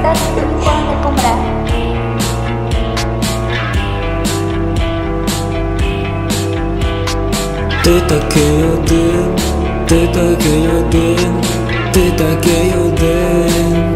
мистецтв ніколи не помре. Ти такий один, ти такий один, ти такий один,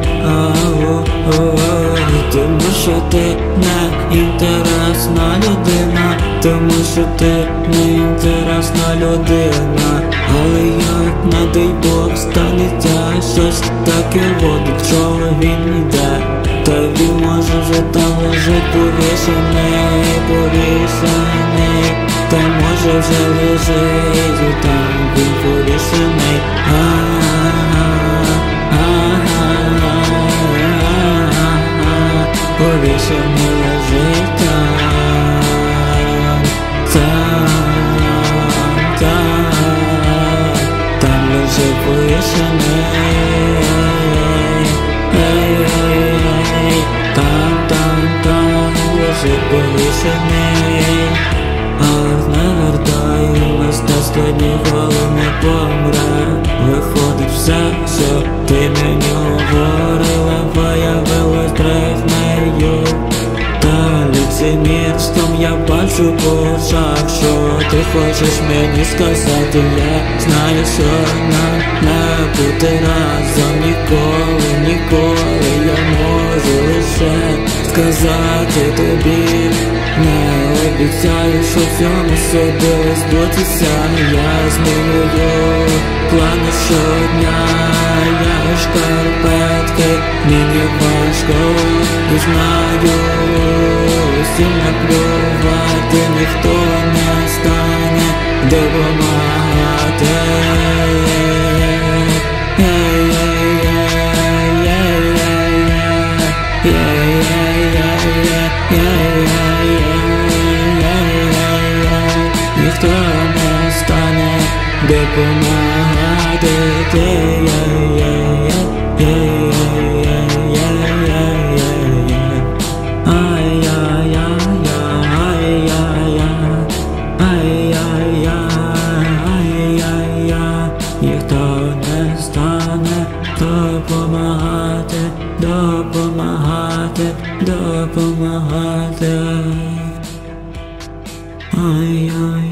тому що ти не інтересна людина, тому що ти не інтересна людина. Але як на дай Бог станеться щось таке водить, що він йде, та він може вже там лежить повішений, повішений, та може вже лежить і там він повішений. Повішений лежить там лежить повішений, там лежить повішений. Але не вертає мистецтво ніколи не помре. Виходить все, що ти мені говорила, виявилось брехнею та лицемірством. Я бачу по очах, що ти хочеш мені сказати. Я знаю, що нам не бути разом ніколи, ніколи. Я можу лише сказати тобі, не обіцяю, що в цьому собі збутися. Я змінюю плани щодня, я шкарпетки, мені важко, і знаю, усім наплювати, ніхто не стане допомагати. Ніхто не стане допомагати. Ніхто не стане допомагати, допомагати, допомагати. Ай-яй.